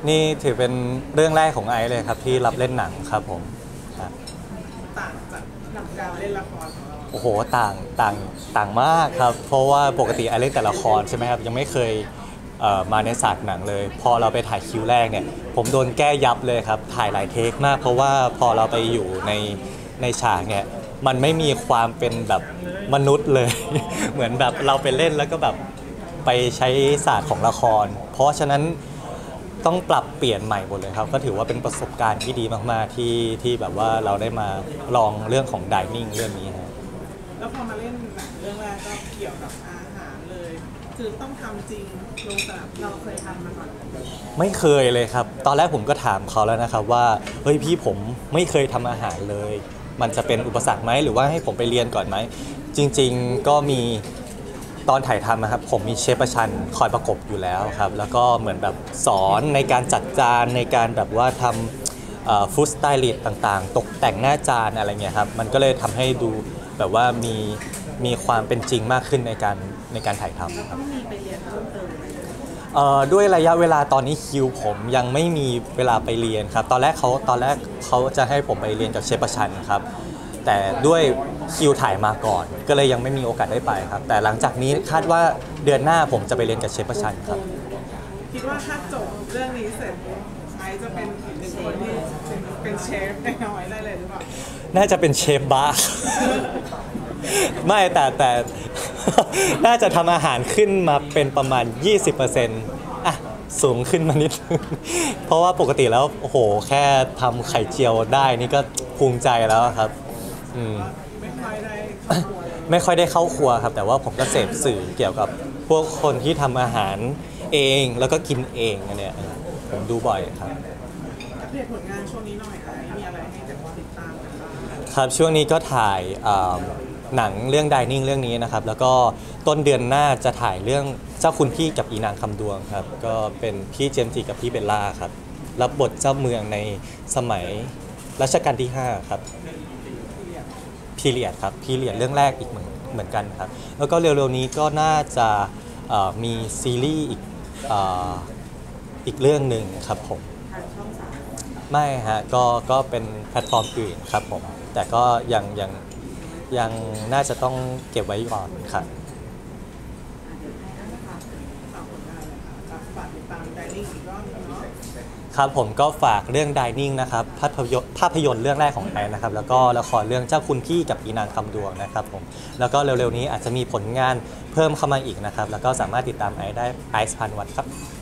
นี่ถือเป็นเรื่องแรกของไอซ์เลยครับที่รับเล่นหนังครับผมต่างจากหนังการเล่นละครของเราโอ้โหต่างมากครับเพราะว่าปกติไอซ์เล่นแต่ละครใช่ไหมครับยังไม่เคยมาในฉากหนังเลยพอเราไปถ่ายคิวแรกเนี่ยผมโดนแก้ยับเลยครับถ่ายหลายเทคมากเพราะว่าพอเราไปอยู่ในฉากเนี่ยมันไม่มีความเป็นแบบมนุษย์เลย เหมือนแบบเราไปเล่นแล้วก็แบบไปใช้ศาสตร์ของละครเพราะฉะนั้นต้องปรับเปลี่ยนใหม่หมดเลยครับก็ถือว่าเป็นประสบการณ์ที่ดีมากๆที่แบบว่าเราได้มาลองเรื่องของดิเนิ่งเรื่องนี้ครับแล้วพอมาเล่นหนังเรื่องแรกก็เกี่ยวกับอาหารเลยคือต้องทำจริงลงสนามเราเคยทำมาก่อนไม่เคยเลยครับตอนแรกผมก็ถามเขาแล้วนะครับว่าเฮ้ยพี่ผมไม่เคยทำอาหารเลยมันจะเป็นอุปสรรคไหมหรือว่าให้ผมไปเรียนก่อนไหมจริงๆก็มีตอนถ่ายทำนะครับผมมีเชฟประชันคอยประกบอยู่แล้วครับแล้วก็เหมือนแบบสอนในการจัดจานในการแบบว่าทำฟู้ดสไตลิสต์ต่างๆตกแต่งหน้าจานอะไรเงี้ยครับมันก็เลยทำให้ดูแบบว่ามีความเป็นจริงมากขึ้นในการถ่ายทำครับต้องมีไปเรียนเพิ่มเติมด้วยระยะเวลาตอนนี้คิวผมยังไม่มีเวลาไปเรียนครับตอนแรกเขาจะให้ผมไปเรียนกับเชฟประชันครับแต่ด้วยคิวถ่ายมาก่อนก็เลยยังไม่มีโอกาสได้ไปครับแต่หลังจากนี้คาดว่าเดือนหน้าผมจะไปเรียนกับเชฟประชันครับคิดว่าถ้าจบเรื่องนี้เสร็จไอซ์จะเป็นอีกหนึ่งคนที่เป็นเชฟในน้อยได้เลยหรือเปล่าน่าจะเป็นเชฟบาร์ไม่แต่ น่าจะทำอาหารขึ้นมาเป็นประมาณ 20%อ่ะสูงขึ้นมานิดนึงเพราะว่าปกติแล้วโอ้โหแค่ทำไข่เจียวได้นี่ก็ภูมิใจแล้วครับไม่ค่อยได้เข้าครัวครับแต่ว่าผมก็เสพสื่อเกี่ยวกับพวกคนที่ทำอาหารเองแล้วก็กินเองเนี่ยผมดูบ่อยครับอัปเดตผลงานช่วงนี้หน่อยมีอะไรให้ติดตามกันบ้างครับช่วงนี้ก็ถ่ายหนังเรื่องดิเนิ่งเรื่องนี้นะครับแล้วก็ต้นเดือนหน้าจะถ่ายเรื่องเจ้าคุณพี่กับอีนางคำดวงครับก็เป็นพี่เจมส์จิกับพี่เบลล่าครับรับบทเจ้าเมืองในสมัยรัชกาลที่5ครับพีเรียดครับพีเรียดเรื่องแรกอีกเหมือนกันครับแล้วก็เร็วๆนี้ก็น่าจะมีซีรีส์อีกเรื่องหนึ่งครับผมไม่ฮะก็เป็นแพลตฟอร์มอื่นครับผมแต่ก็ยังน่าจะต้องเก็บไว้ก่อนครับครับผมก็ฝากเรื่อง Dining นะครับภาพยนตร์เรื่องแรกของไอซ์นะครับแล้วก็ละครเรื่องเจ้าคุณพี่กับอีนางคำดวงนะครับผมแล้วก็เร็วๆนี้อาจจะมีผลงานเพิ่มเข้ามาอีกนะครับแล้วก็สามารถติดตามไอซ์ได้ไอซ์พันวัตครับ